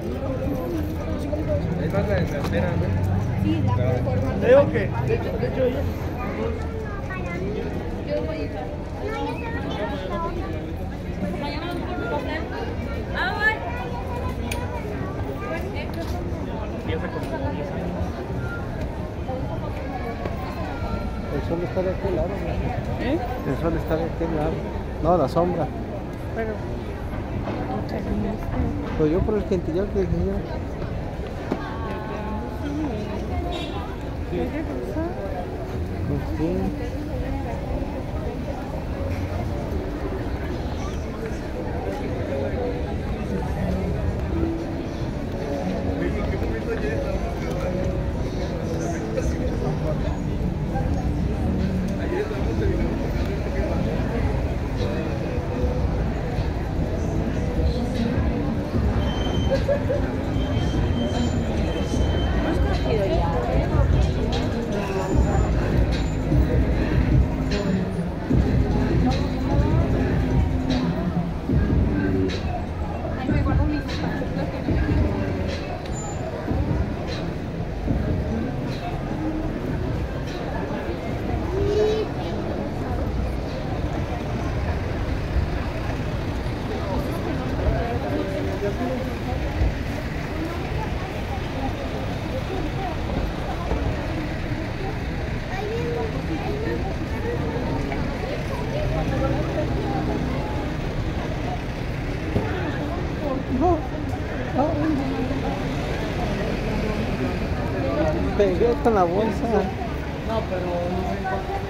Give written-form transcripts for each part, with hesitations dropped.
Ahí va la delantera, ¿no? Sí, la forma. Te digo que, de hecho, ella. Yo voy a ir. Mañana vamos por tu plan. ¡Vamos! Empieza como 10 años. El sol está de aquel lado, ¿no? ¿Eh? El sol está de aquel lado. No, la sombra. Pero. Pues yo por el quintillón que dije yo. Pues sí. No es conocido ya. Ahí me guardo mis zapatos. Pegué con la bolsa. No, pero no sé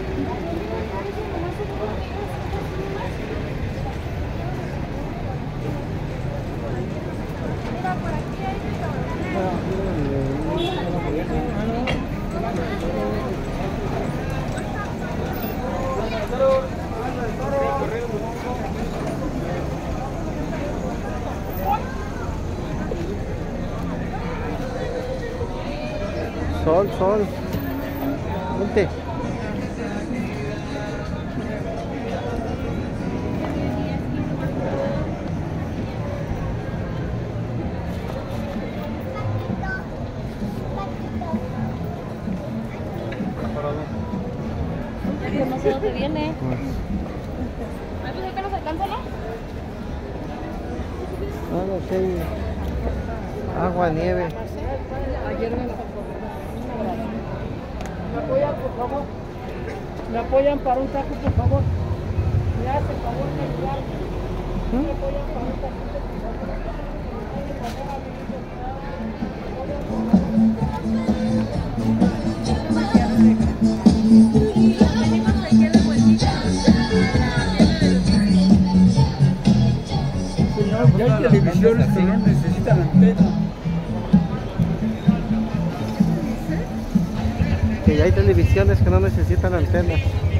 Sol, sol. Vente. Que no sé dónde viene. Ay, pues ahorita nos alcanza, ¿no? No sé. Agua, nieve. Ayer me la ¿Me apoyan, por favor? ¿Me apoyan para un taco, por favor? ¿Me hace el favor de ayudarme? ¿Me apoyan para un taco, por favor? Ya hay televisiones que no necesitan antena. Que ya hay televisiones que no necesitan antenas.